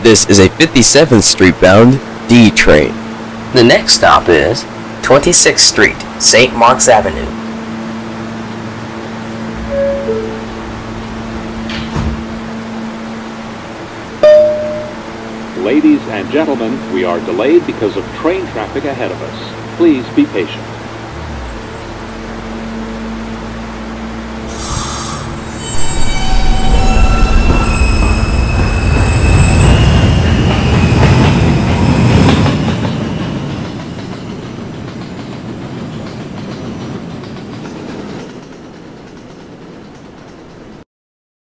This is a 57th Street bound D train. The next stop is 26th Street, St. Mark's Avenue. Ladies and gentlemen, we are delayed because of train traffic ahead of us. Please be patient.